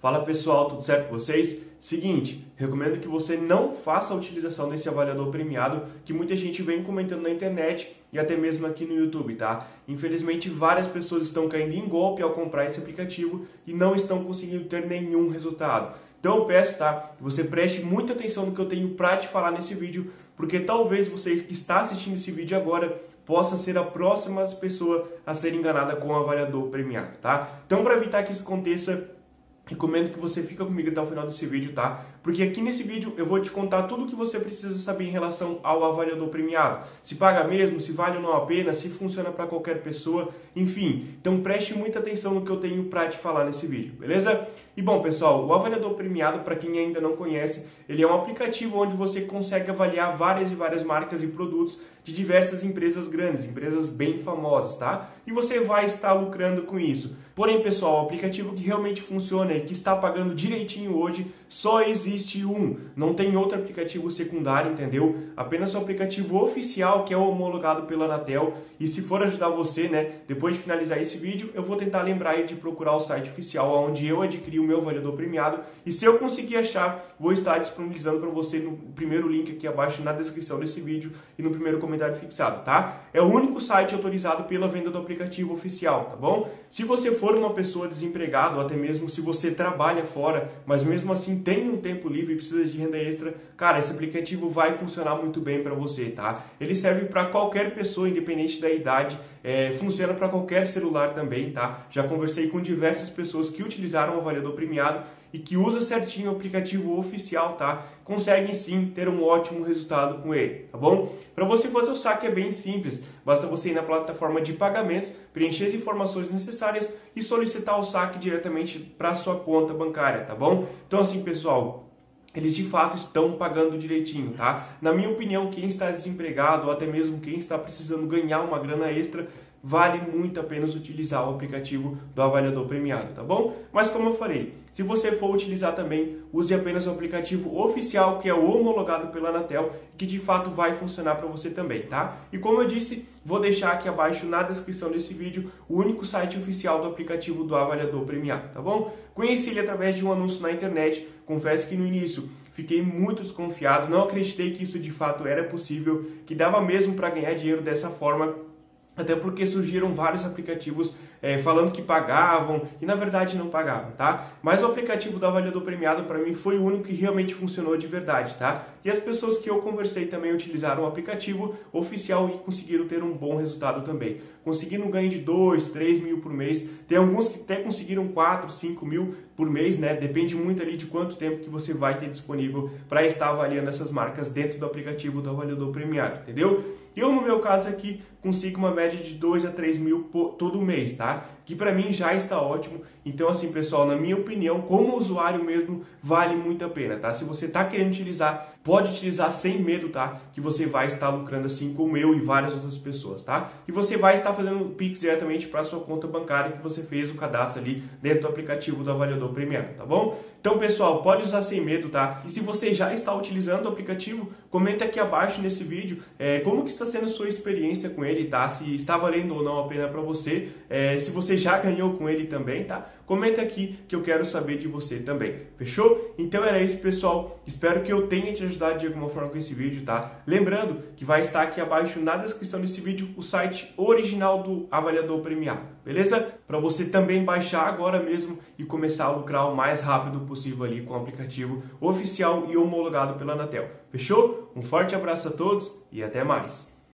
Fala pessoal, tudo certo com vocês? Seguinte, recomendo que você não faça a utilização desse avaliador premiado que muita gente vem comentando na internet e até mesmo aqui no YouTube, tá? Infelizmente várias pessoas estão caindo em golpe ao comprar esse aplicativo e não estão conseguindo ter nenhum resultado. Então eu peço, tá, que você preste muita atenção no que eu tenho para te falar nesse vídeo, porque talvez você que está assistindo esse vídeo agora possa ser a próxima pessoa a ser enganada com o avaliador premiado, tá? Então para evitar que isso aconteça, recomendo que você fique comigo até o final desse vídeo, tá? Porque aqui nesse vídeo eu vou te contar tudo o que você precisa saber em relação ao avaliador premiado. Se paga mesmo, se vale ou não a pena, se funciona para qualquer pessoa, enfim. Então preste muita atenção no que eu tenho para te falar nesse vídeo, beleza? E bom, pessoal, o avaliador premiado, para quem ainda não conhece, ele é um aplicativo onde você consegue avaliar várias e várias marcas e produtos de diversas empresas grandes, empresas bem famosas, tá? E você vai estar lucrando com isso. Porém, pessoal, o aplicativo que realmente funciona e que está pagando direitinho hoje, só existe um. Não tem outro aplicativo secundário, entendeu? Apenas o aplicativo oficial, que é homologado pela Anatel. E se for ajudar você, né, depois de finalizar esse vídeo, eu vou tentar lembrar aí de procurar o site oficial onde eu adquiri o meu avaliador premiado. E se eu conseguir achar, vou estar disponibilizando para você no primeiro link aqui abaixo na descrição desse vídeo e no primeiro comentário fixado, tá? É o único site autorizado pela venda do aplicativo oficial, tá bom? Se você for uma pessoa desempregada ou até mesmo se você trabalha fora, mas mesmo assim tem um tempo livre e precisa de renda extra, cara, esse aplicativo vai funcionar muito bem para você, tá? Ele serve para qualquer pessoa, independente da idade, funciona para qualquer celular também, tá? Já conversei com diversas pessoas que utilizaram o avaliador premiado e que usa certinho o aplicativo oficial, tá? Conseguem sim ter um ótimo resultado com ele, tá bom? Para você fazer o saque é bem simples, basta você ir na plataforma de pagamentos, preencher as informações necessárias e solicitar o saque diretamente para sua conta bancária, tá bom? Então assim, pessoal, eles de fato estão pagando direitinho, tá? Na minha opinião, quem está desempregado ou até mesmo quem está precisando ganhar uma grana extra, vale muito a pena utilizar o aplicativo do avaliador premiado, tá bom? Mas como eu falei, se você for utilizar também, use apenas o aplicativo oficial, que é o homologado pela Anatel, que de fato vai funcionar para você também, tá? E como eu disse, vou deixar aqui abaixo na descrição desse vídeo o único site oficial do aplicativo do avaliador premiado, tá bom? Conheci ele através de um anúncio na internet, confesso que no início fiquei muito desconfiado, não acreditei que isso de fato era possível, que dava mesmo para ganhar dinheiro dessa forma, até porque surgiram vários aplicativos falando que pagavam e na verdade não pagavam, tá? Mas o aplicativo do avaliador premiado para mim foi o único que realmente funcionou de verdade, tá? E as pessoas que eu conversei também utilizaram o aplicativo oficial e conseguiram ter um bom resultado também. Conseguiram um ganho de 2, 3 mil por mês. Tem alguns que até conseguiram 4, 5 mil por mês, né? Depende muito ali de quanto tempo que você vai ter disponível para estar avaliando essas marcas dentro do aplicativo do avaliador premiado, entendeu? Eu, no meu caso aqui, consigo uma média de 2 a 3 mil todo mês, tá? Que para mim já está ótimo. Então, assim, pessoal, na minha opinião, como usuário mesmo, vale muito a pena, tá? Se você tá querendo utilizar, pode utilizar sem medo, tá? Que você vai estar lucrando assim como eu e várias outras pessoas, tá? E você vai estar fazendo Pix diretamente para sua conta bancária que você fez o cadastro ali dentro do aplicativo do avaliador premiado, tá bom? Então, pessoal, pode usar sem medo, tá? E se você já está utilizando o aplicativo, comenta aqui abaixo nesse vídeo como que está sendo a sua experiência com ele, tá? Se está valendo ou não a pena para você, se você já ganhou com ele também, tá? Comenta aqui que eu quero saber de você também, fechou? Então era isso, pessoal. Espero que eu tenha te ajudado de alguma forma com esse vídeo, tá? Lembrando que vai estar aqui abaixo na descrição desse vídeo o site original do avaliador premiado, beleza? Para você também baixar agora mesmo e começar a lucrar o mais rápido possível ali com o aplicativo oficial e homologado pela Anatel, fechou? Um forte abraço a todos e até mais!